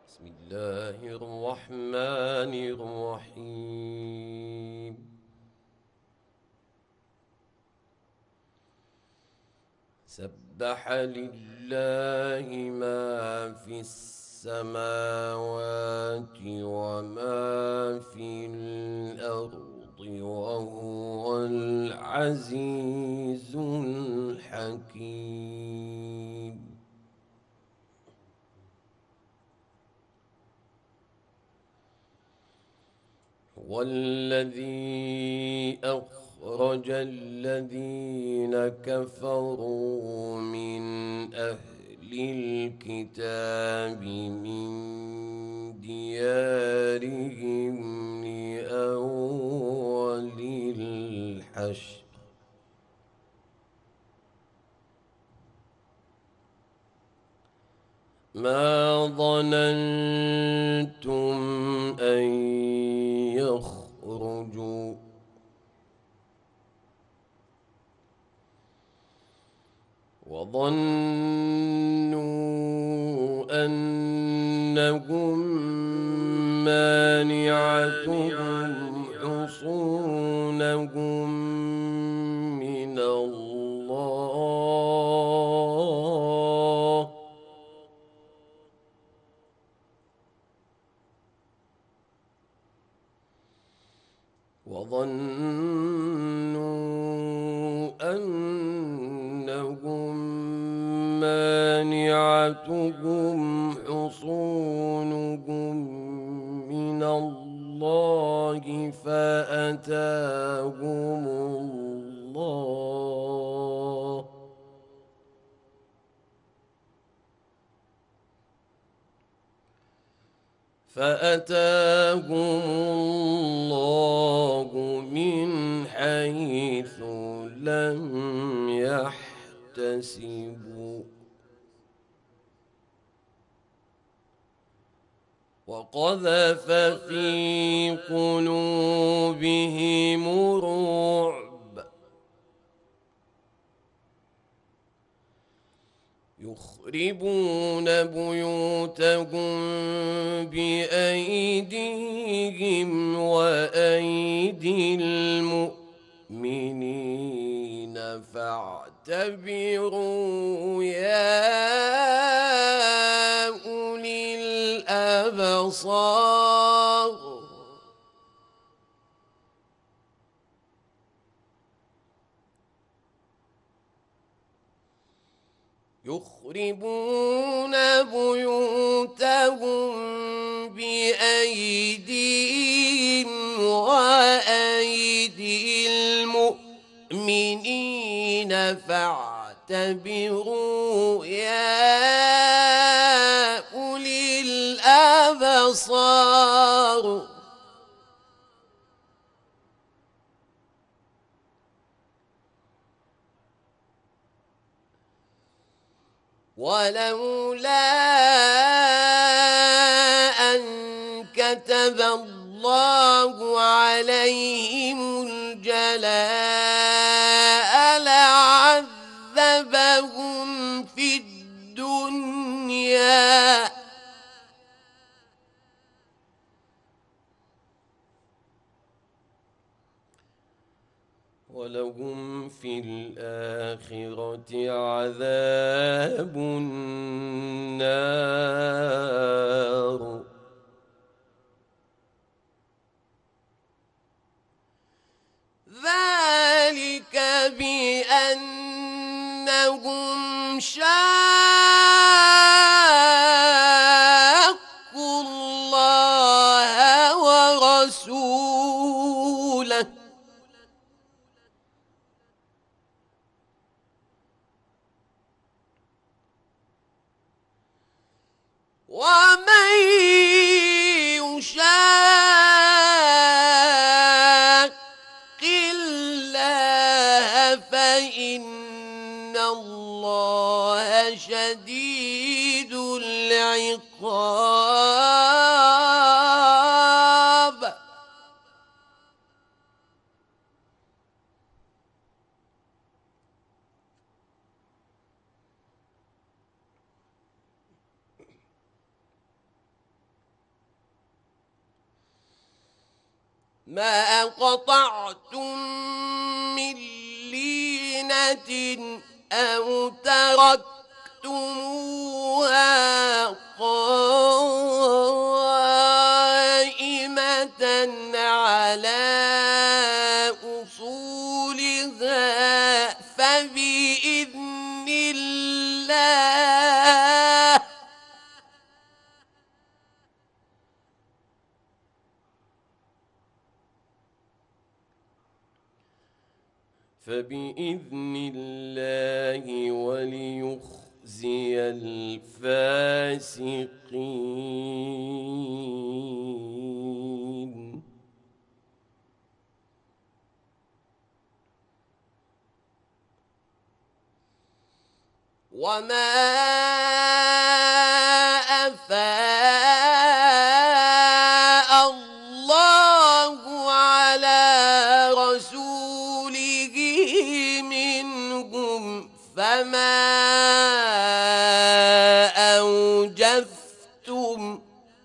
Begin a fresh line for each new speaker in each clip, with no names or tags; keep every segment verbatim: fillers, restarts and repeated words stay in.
بسم الله الرحمن الرحيم. سبح لله ما في السماوات وما في الأرض وهو العزيز الحكيم. والذي أخرج الذين كفروا من أهل الكتاب من ديارهم لأول الحشر ما ظننتم أن يخرجوا وظنوا أنهم مانعتهم حصونهم من الله وظنوا أنهم مانعتهم حصونهم من الله فأتاهم الله فأتاهم الله من حيث لم يحتسبوا وقذف في قلوبهم الرعب يخربون بيوتهم بأيديهم وأيدي المؤمنين فاعتبروا يا أولي الأبصار يخربون بيوتهم بأيديهم وأيدي المؤمنين فاعتبروا يا أولي الأبصار ولولا أن كتب الله عليهم الجلاء لعذبهم في الدنيا ولهم في الآخرة عذاب النار ذلك بأنهم شاقوا الله ورسوله ومن يشاق الله فإن الله شديد العقاب ما قطعتم من لينة أو تركتموها قائمة على أصولها فبإذن الله فبإذن الله وليخزي الفاسقين. وما أفاء الله على رسوله منهم فما أوجفتم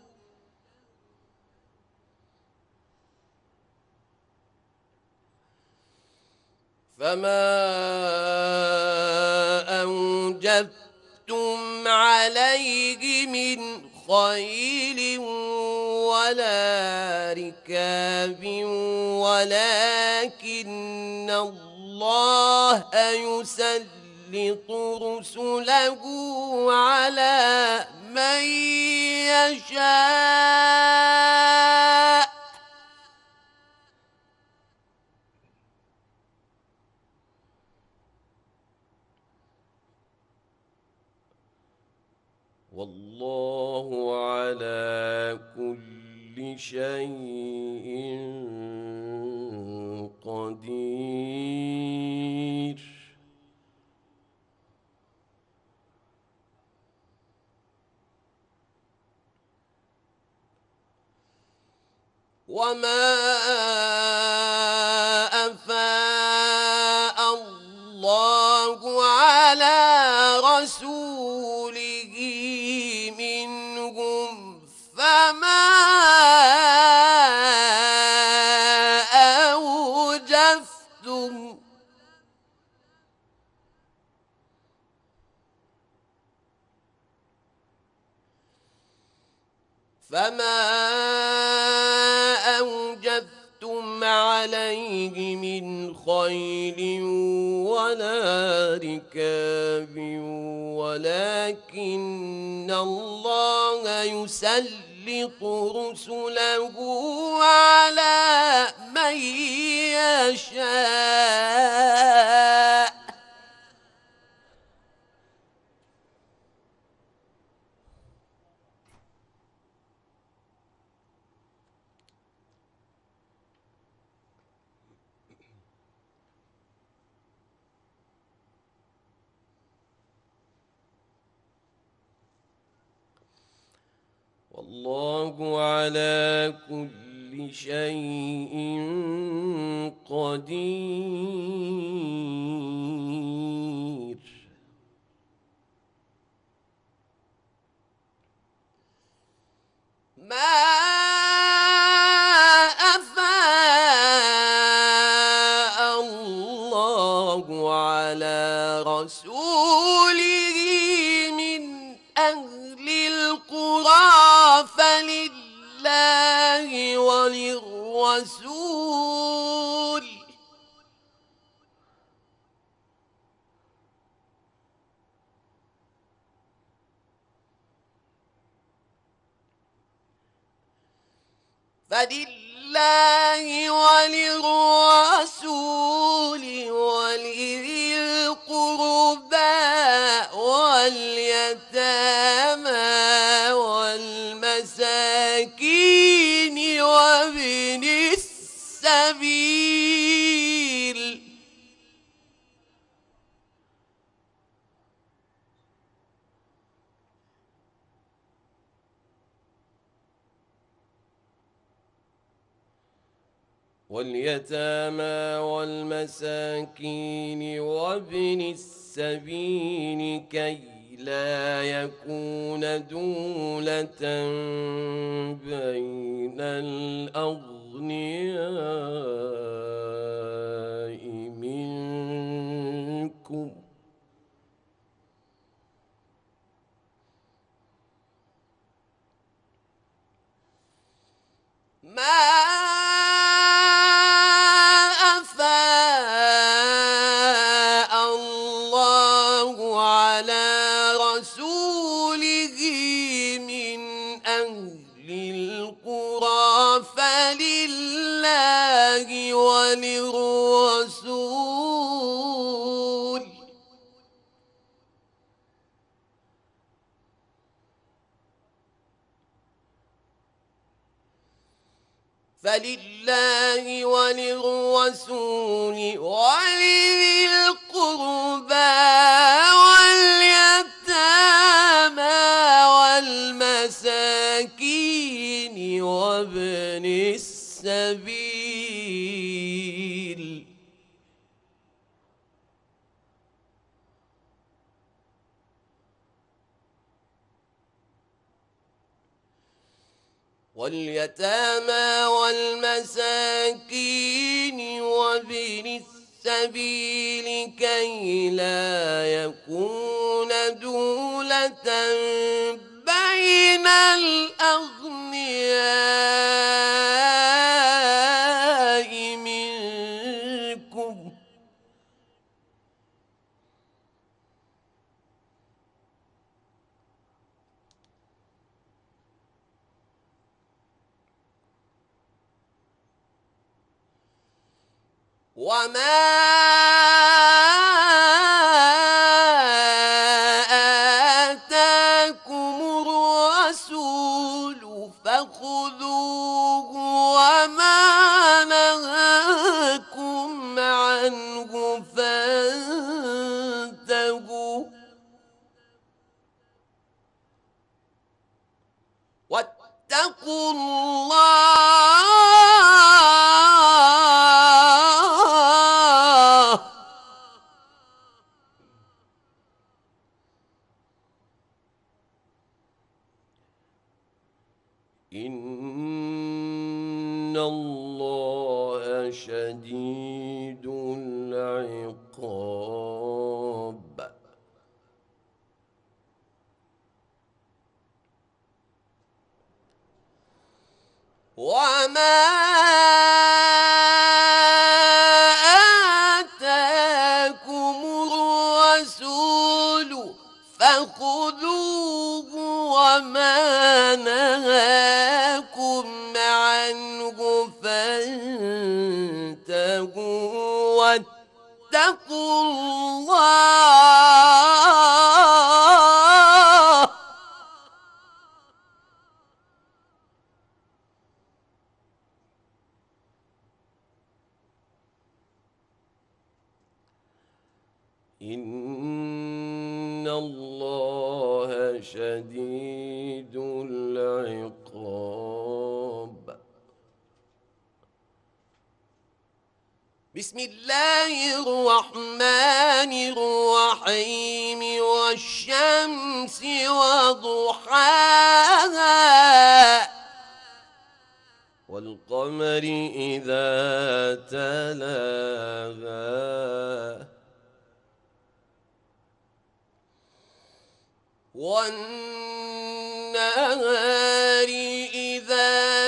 فما أوجفتم عليه من خيل ولا ركاب ولكن الله يسلط رسله على من يشاء والله على كل شيء قدير. وما أفاء الله على رسوله منهم فما أوجفتم فما أوجفتم عليه من خيل ولا ركاب ولكن الله يسلط رسله على من يشاء والله على كل شيء قدير. ما أفاء الله على رسوله من أهل القرى فلله وللرسول فلله وللرسول ولذي القربى واليتامى والمساكين وابن السبيل واليتامى والمساكين وابن السبيل كي لا يكون دولة بين الأغنياء منكم. ما أفاء الله على رسوله من أهل القرى فلله وللرسول فلله وللرسول ولذي القربى واليتامى والمساكين وابن السبيل واليتامى والمساكين وابن السبيل كي لا يكون دولة بين الأغنياء منكم. وما آتاكم الرسول فخذوه وما نهاكم عنه فانتهوا واتقوا الله إن الله شديد العقاب. وما آتاكم الرسول فخذوه وما نهاكم عنه فانتهوا واتقوا الله إن الله شديد العقاب. بسم الله الرحمن الرحيم والشمس وضحاها والقمر إذا تلاها والنهار إذا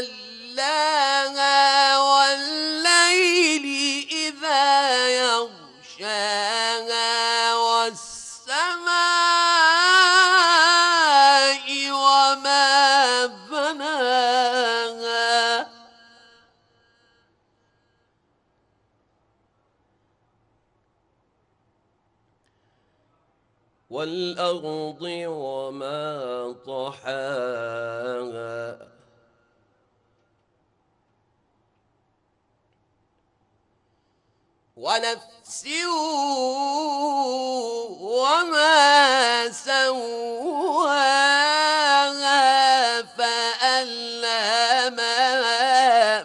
جلاها والليل إذا يغشاها والسماء وما بناها والأرض وما طحاها ونفس وما سواها فألهمها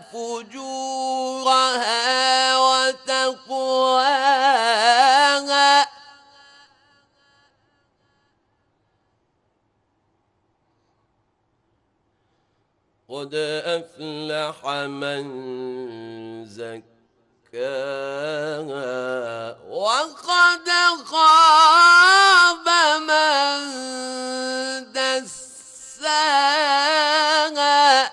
فجورها وتقواها قد أفلح من زكاها وقد خاب من دساها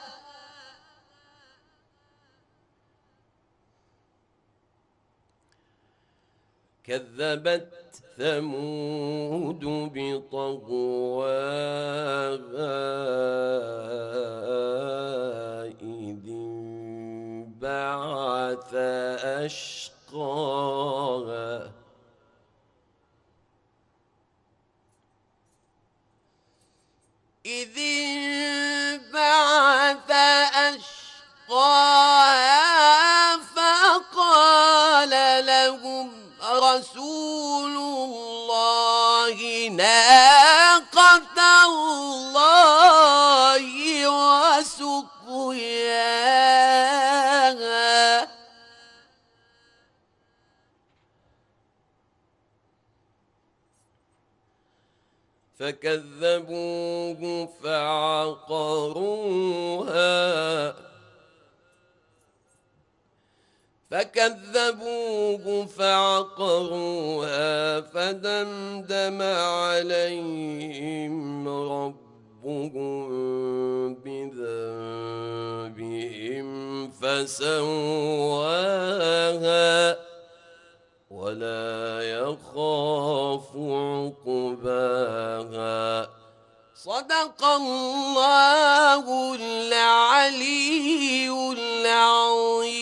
كذبت ثمود بطغواها إذ انبعث أشقاها إذ انبعث أشقاها فقال لهم رسول الله ناقة الله وسقياها فكذبوه فعقروها فكذبوه فعقروها فدمدم عليهم ربهم بذنبهم فسواها ولا يخاف عقباها صدق الله العلي العظيم.